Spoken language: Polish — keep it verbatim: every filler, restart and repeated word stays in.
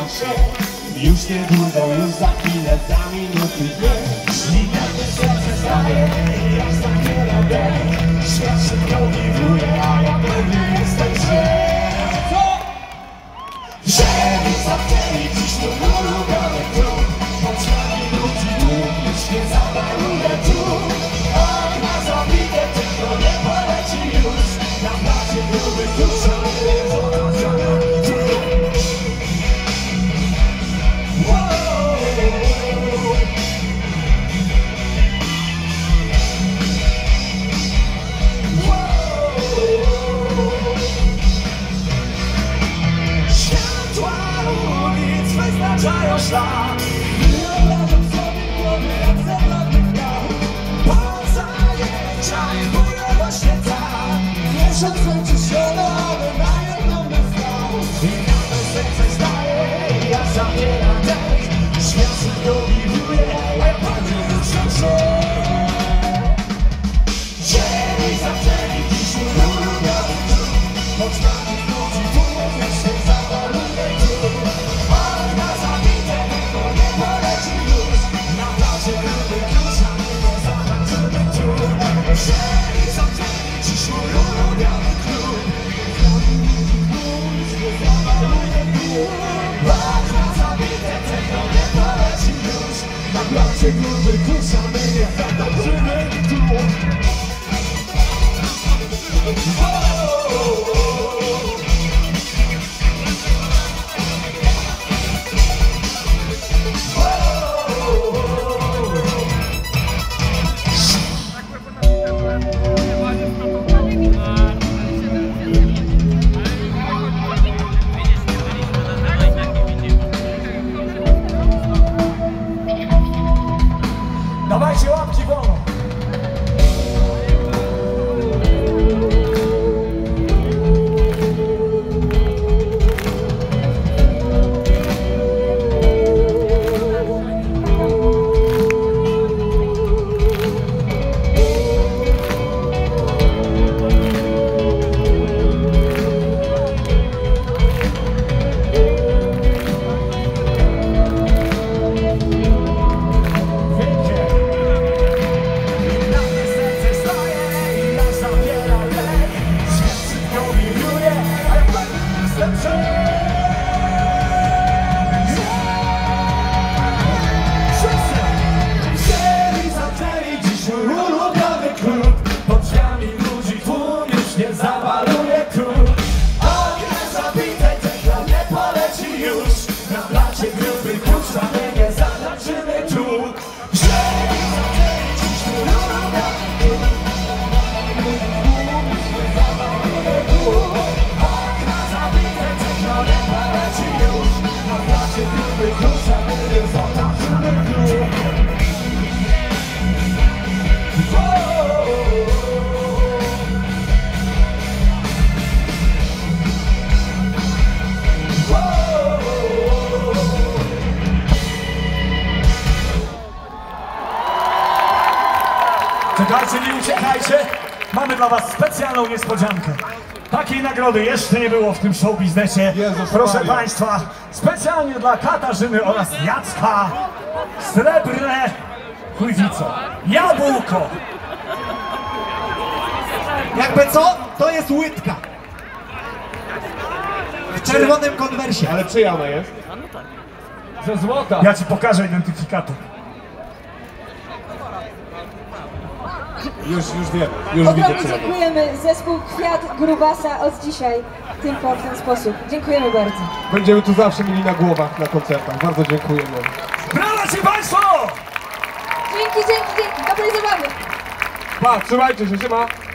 się. Już niedługo, już za chwilę, za minuty dwie. I nagle serce staje, jak zabiera dech. Świat szybko wibruje, a ja pewny jestem, że Żeby zamknęli dziś mój ulubiony klub. Pod nami ludzi tłum, już nie zabaluje tu. Okna zabite, tylko nie poleci już. Na plaży gruby tusza, nie otoczona tu. Wyznaczają szlak. Wyobrażam sobie głowy jak zewnętrznych dał. Po zajęciach buja do świeca. Miesiąc kończy się, no ale na jedną bym stał. I nagle serce staje, ja zabiera dech. Świat szybko wibruje, ja pewnie ruszam się. Ziemi zaczęli dziś mój ulubiony klub. Pod nami ludzi tłum, już się zawaluje tu. Jeżeli zamknęli dziś mój ulubiony klub. Okna zabite, tego nie poleci już. Na placie gruby kusza, my nie zatańczymy tu. Dawajcie łapki wolno! Jeżeli zaczęli dziś mój ulubiony klub. Pod drzwiami ludzi tłum, już nie zawaluje klub. Okna zabite, tekla nie poleci już. Na placie gruby kusza, my nie zatańczymy tu. Jeżeli zaczęli dziś mój ulubiony klub. Już nie zawaluje klub. Okna zabite, tekla nie poleci już. Na placie gruby kusza, my nie zatańczymy tu. Czekajcie, nie uciekajcie. Mamy dla was specjalną niespodziankę. Takiej nagrody jeszcze nie było w tym show biznesie. Jezus Proszę Maria. państwa, specjalnie dla Katarzyny oraz Jacka srebrne, chuj wie co, jabłko. Jakby co? To jest łydka. W czerwonym konwersie. Ale czyja ona jest? Ze złota. Ja ci pokażę identyfikator. Już, już wiem. Już Od widzę razu czyja. dziękujemy zespół Kwiat Grubasa od dzisiaj tylko w ten sposób. Dziękujemy bardzo. Będziemy tu zawsze mieli na głowach na koncertach. Bardzo dziękujemy. Brawa ci państwo! Dzięki, dzięki, dzięki. Dobrej zabawy. Pa, trzymajcie się, siema.